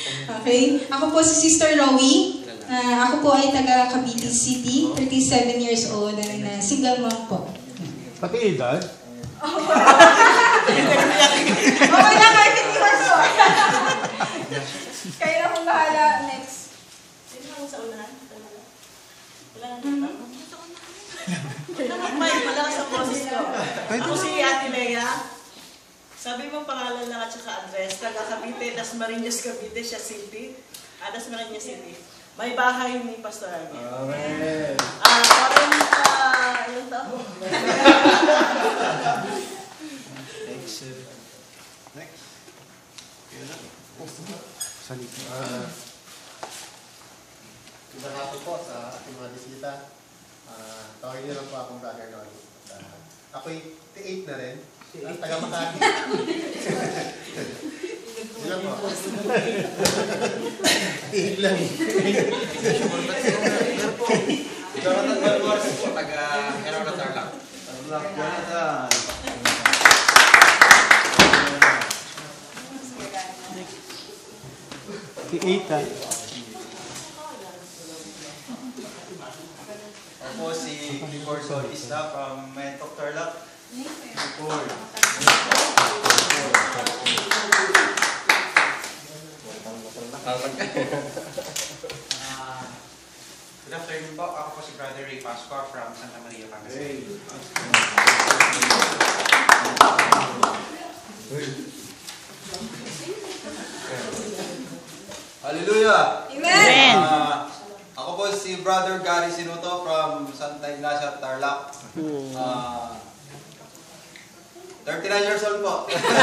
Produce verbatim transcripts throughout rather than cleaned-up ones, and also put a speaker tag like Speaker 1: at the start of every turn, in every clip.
Speaker 1: Okay. Ako po si Sister Rowie. Uh, ako po ay taga Cavite City, thirty-seven years old, and uh, single mom po.
Speaker 2: Pati edad?
Speaker 1: Okay lang, kahit hindi ko. Kayo na kung bahala. Next.
Speaker 3: Sino lang sa unahan? Wala na dito. May malakas ang boses ko. Ako si Ate Lea. Sabi mo pangalan lang at saka address. Taga Cavite, Dasmariñas, Cavite, siya City. Ah, Dasmariñas City. May bahay ni Pastor Armin.
Speaker 2: Amen.
Speaker 3: Ah, parang, ah, yun to.
Speaker 2: Next. Next. Salita. Uh,
Speaker 4: Magandang hapon po sa ating mga bisita. Uh, tawagin niyo lang po akong Brother Noli. Uh, ako'y T eight na rin. Uh, taga Makati. Yun lang po. T eight lang eh.
Speaker 5: Jonathan Balbores po, taga Herona Tarlac.
Speaker 2: Tarlac, Jonathan. T eight ah.
Speaker 5: Ako si Igor Solista from Mentok Tarlac. Igor. Uh, good afternoon po. Ako po si Brother Ray Pascua from Santa Maria, Pangasinan. Hallelujah!
Speaker 1: Amen!
Speaker 5: Uh, ako po si Brother Gary Sinuto from Santa Ignacia, Tarlac. Uh, thirty-nine years old po.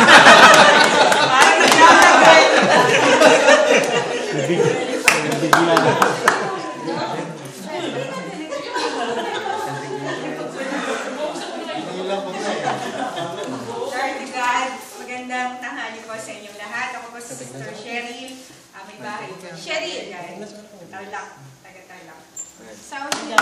Speaker 6: Lord God, magandang tanghali po sa inyong lahat. Ako po si Sister Cheryl. Uh, may bahay po. Cheryl, guys. Tarlac. Taga-Tarlac. Sound niya.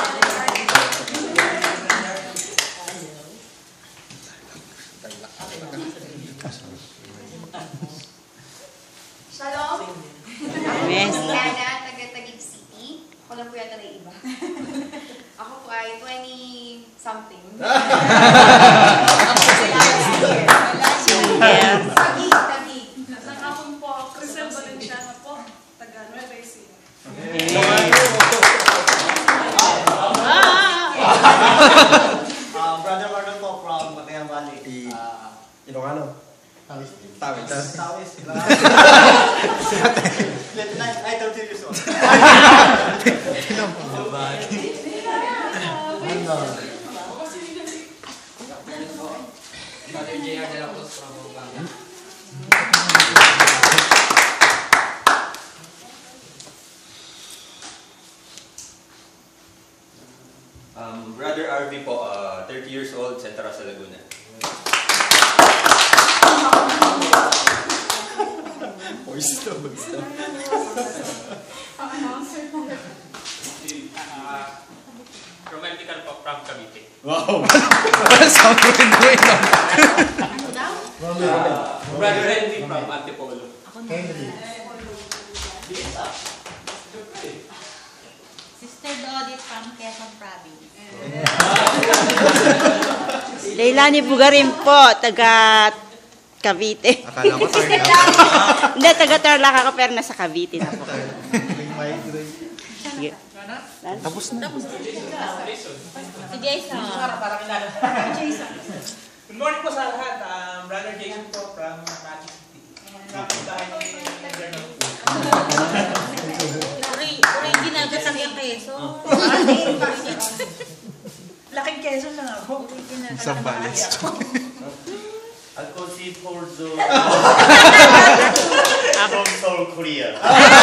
Speaker 7: Shalom.
Speaker 8: Yes.
Speaker 7: Lana, taga-Taguig City. Ako lang po yata na iba. Ako po ay twenty something. Taguig, Taguig.
Speaker 6: Nakapon po ako. Crystal Valenciano po. Taga-Nueva Ecija.
Speaker 9: Brother Marlon po from Matayang Valley. Uh,
Speaker 5: Ilocano?
Speaker 4: Tawis.
Speaker 5: Tawid.
Speaker 9: Tawis. twenty-nine, ay, thirty years old.
Speaker 5: Brother J R de la Cruz from Banga. Um, Brother R V po, uh, thirty years old, Central sa Laguna. Voice to, voice to.
Speaker 10: Romantical po from Cavite.
Speaker 5: Wow!
Speaker 8: Something doing on.
Speaker 7: Ano daw?
Speaker 10: Uh, Brother Henry from Antipolo.
Speaker 4: Henry.
Speaker 11: Sister Dodit from Quezon Province.
Speaker 8: Leilani Bugarin po, taga Cavite.
Speaker 5: Akala ko Tarlac.
Speaker 8: Hindi, taga Tarlac ako pero nasa Cavite na po. Sige.
Speaker 2: Tapos na.
Speaker 11: Si Jason.
Speaker 6: Jason.
Speaker 10: Good morning po sa lahat. Um, Brother Jason po from Magic City. Kapit-bahay ni Gernon.
Speaker 11: Original ka taga Quezon.
Speaker 6: Laking Quezon lang ako.
Speaker 2: Sa Balis.
Speaker 9: Ako si Porzo. From Seoul, Korea.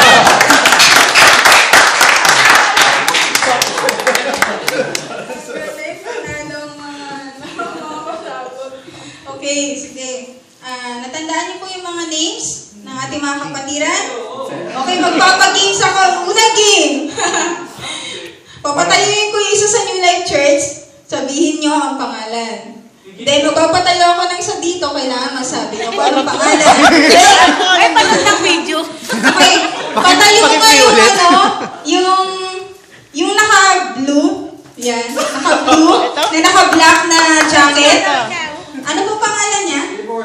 Speaker 1: Okay, sige. Uh, natandaan niyo po yung mga names ng ating mga kapatiran? Okay, magpapag-games ako. Unang game! Papatayuin ko yung isa sa New Life Church. Sabihin niyo ang pangalan. Then, magpapatayo ako ng isa dito. Kailangan masabi niyo kung anong pangalan.
Speaker 8: Ay, panood ng video.
Speaker 1: Okay, Patayo ko nga yung ano, yung, yung naka-blue, yan, naka-blue, na naka-black na jacket. Ano po pangalan niya?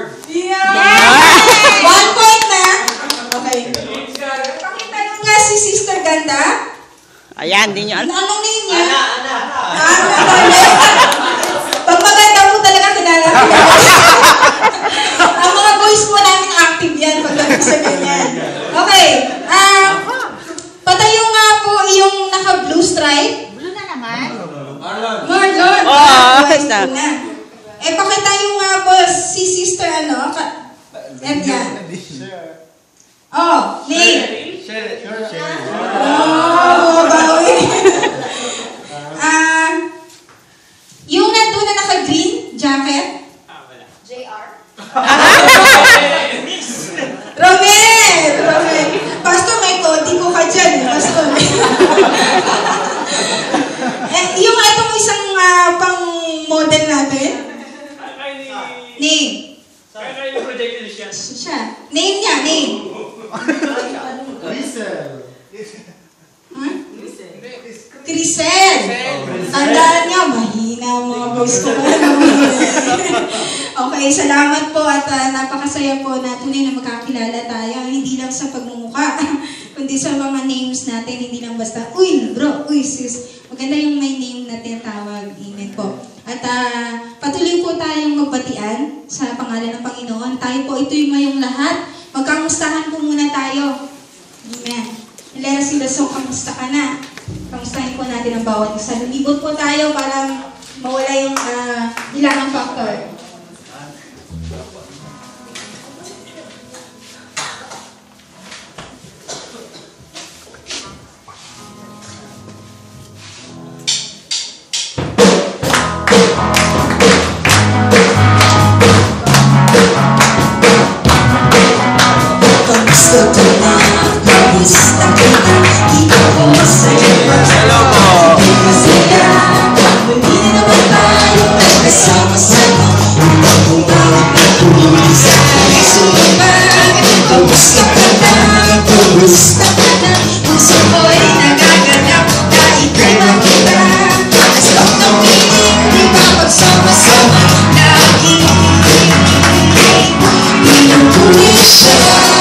Speaker 1: Yeah! One point na. Okay. Pakita nyo nga si Sister Ganda.
Speaker 8: Ayan, di nyo alam.
Speaker 1: Anong name niya? Ana, Ana. Ana, pag maganda po talaga, kilala ko. Ang mga boys po namin active yan pagdating sa ganyan. Okay. Uh, patayo nga po yung naka-blue stripe.
Speaker 11: Blue na naman.
Speaker 1: Marlon. Marlon.
Speaker 8: Oh,
Speaker 1: basta. Eh, pakita yung nga po si Sister ano. At yan. Oh, name. Oh, bawi. Ah, yung nandun na naka-green jacket.
Speaker 7: J R.
Speaker 1: Romel! Romel! Pastor, may kodi ko ka dyan. Pastor. Eh, yung itong isang uh, pang-model natin. Name. Siya. Name niya, name.
Speaker 4: Crisel.
Speaker 1: Huh? Crisel. Tandaan niya, mahina ang mga boys ko. Okay, salamat po at uh, napakasaya po na tunay na magkakilala tayo. Hindi lang sa pagmumukha, kundi sa mga names natin. Hindi lang basta, uy, bro, uy, sis. Maganda yung may name na tinatawag. Amen po. At uh, patuloy po tayong magbatian sa pangalan ng Panginoon. Tayo po, ito'y mayong lahat. Magkamustahan po muna tayo. Amen. Lera si Lasong, kamusta ka na? Kamustahin po natin ang bawat isa. Lumibot po tayo para mawala yung uh, ilangang factor.
Speaker 12: Kamusta ka na? Kamusta ka na? Di ako masaya pa. Di masaya. Hindi na naman tayo nagkasama-sama. Upang bumawag na tuloy sa kalisulipan. Kamusta ka na? Kamusta ka na? Puso ko'y nagaganap na ika'y makita. Asap ng piling, di ba magsama-sama? Lagi pinupunin siya.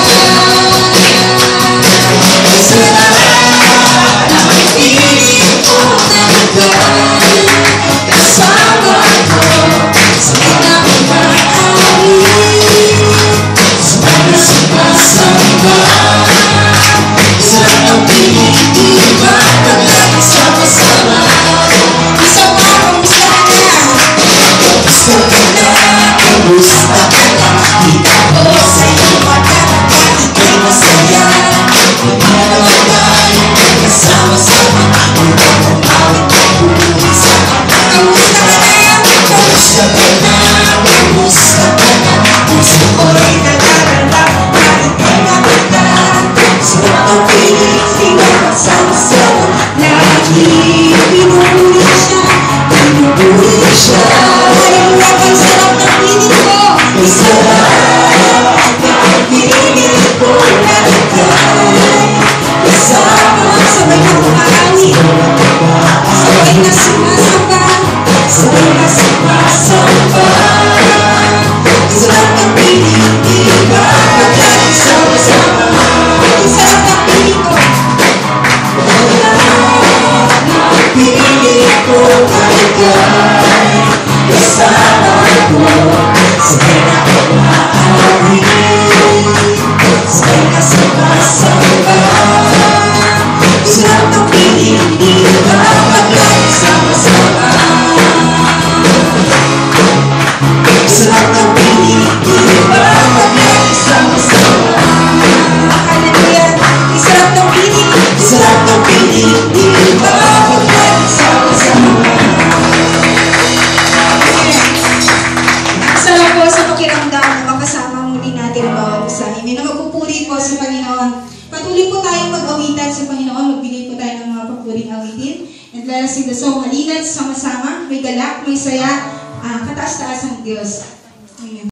Speaker 1: Si Dasong Halina't sama-sama, may galak, may saya, uh, kataas-taas ang Diyos. Amen.